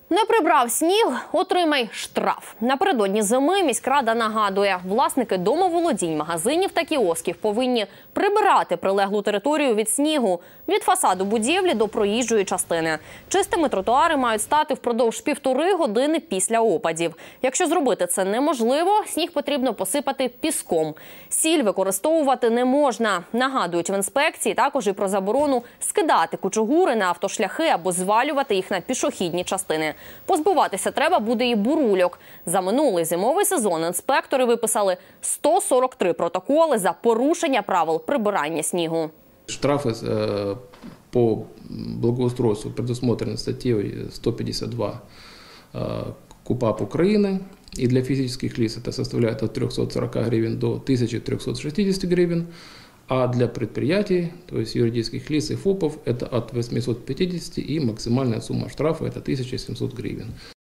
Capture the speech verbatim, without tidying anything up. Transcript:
Не прибрав сніг – отримай штраф. Напередодні зими міськрада нагадує, власники домоволодінь, магазинів та кіосків повинні прибирати прилеглу територію від снігу, від фасаду будівлі до проїжджої частини. Чистими тротуари мають стати впродовж півтори години після опадів. Якщо зробити це неможливо, сніг потрібно посипати піском. Сіль використовувати не можна. Нагадують в інспекції також і про заборону скидати кучугури на автошляхи або звалювати їх на пішохідні частини. Позбуватися треба буде і бурульок. За минулий зимовий сезон інспектори виписали сто сорок три протоколи за порушення правил прибирання снігу. Штрафы по благоустройству предусмотрены статьей сто пятьдесят два КУпАП Украины. И для физических лиц это составляет от трёхсот сорока гривен до тысячи трёхсот шестидесяти гривен. А для предприятий, то есть юридических лиц и ФОПов, это от восьмисот пятидесяти, и максимальная сумма штрафа – это тысяча семьсот гривен.